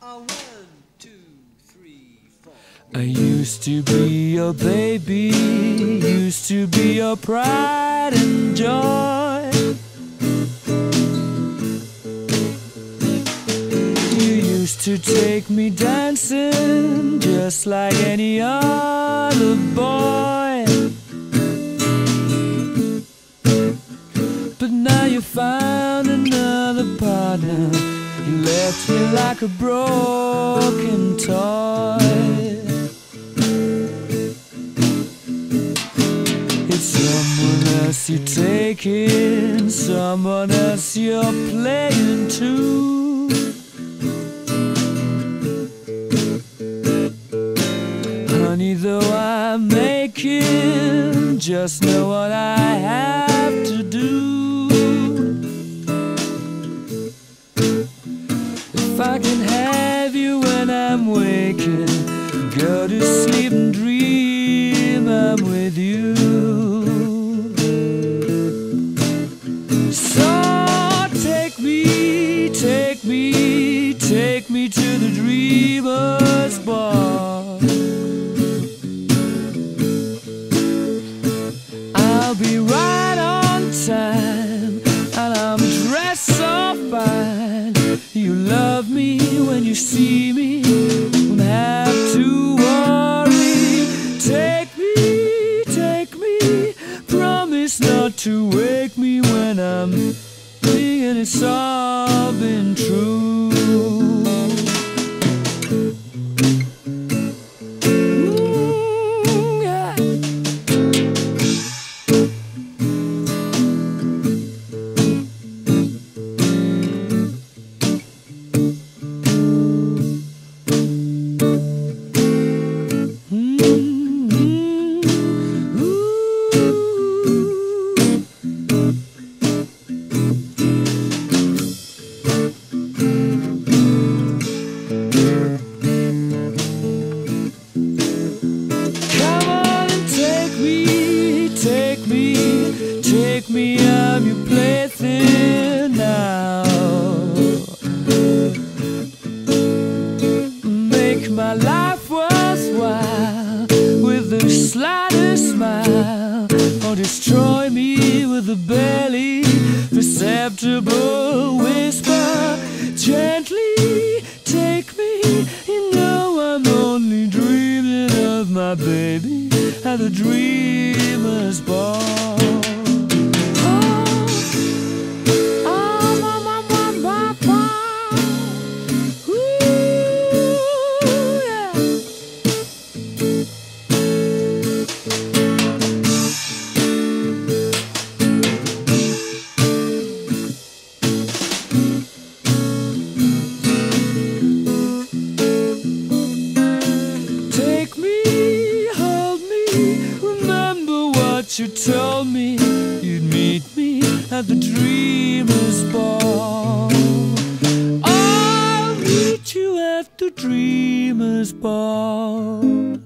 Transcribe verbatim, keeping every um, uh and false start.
A one, two, three, four. I used to be your baby, used to be your pride and joy. You used to take me dancing just like any other boy. But now you found another partner, you left me like a broken toy. It's someone else you're taking, someone else you're playing too. Honey, though I'm making, just know what I have to do. If I can have you when I'm waking, go to sleep and dream I'm with you. So take me, take me, take me to the dreamer's bar. I'll be right on time, and I'm dressed so fine. You love me when you see me, won't have to worry. Take me, take me, promise not to wake me when I'm thinking it's all been true. Mm, yeah. Take me, take me, I'm your plaything now. Make my life worthwhile with the slightest smile, or destroy me with a barely perceptible whisper. Gently take me, you know I'm only dreaming of my baby at the dreamer's bar. You told me you'd meet me at the dreamer's bar. I'll meet you at the dreamer's bar.